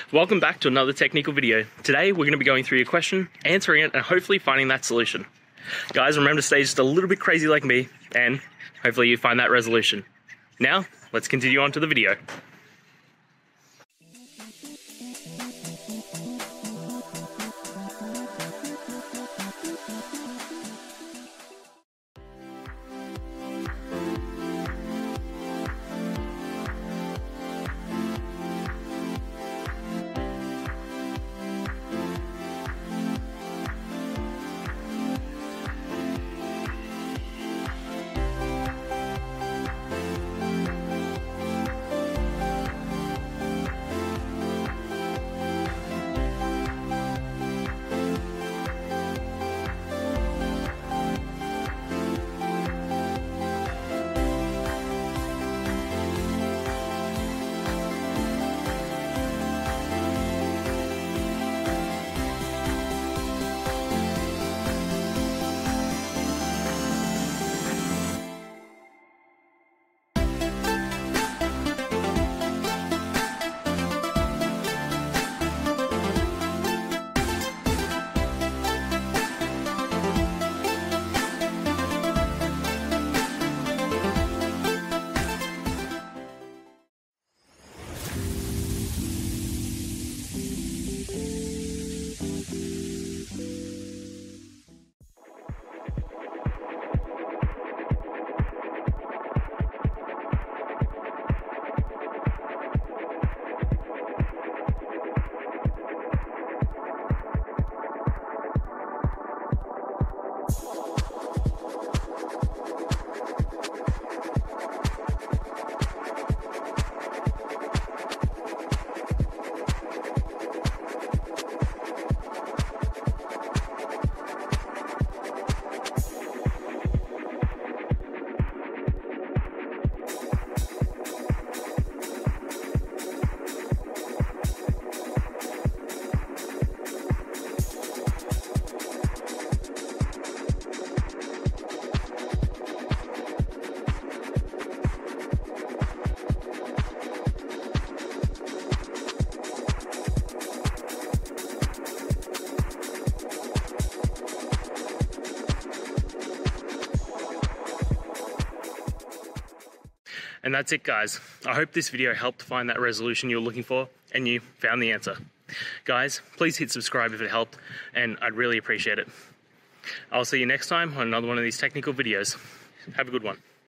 Welcome back to another technical video. Today we're going to be going through your question, answering it, and hopefully finding that solution. Guys, remember to stay just a little bit crazy like me, and hopefully you find that resolution. Now, let's continue on to the video. And that's it, guys. I hope this video helped find that resolution you were looking for and you found the answer. Guys, please hit subscribe if it helped, and I'd really appreciate it. I'll see you next time on another one of these technical videos. Have a good one.